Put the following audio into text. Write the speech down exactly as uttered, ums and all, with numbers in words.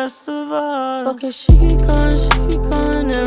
rest of us. Okay, she keep going, she keep going, and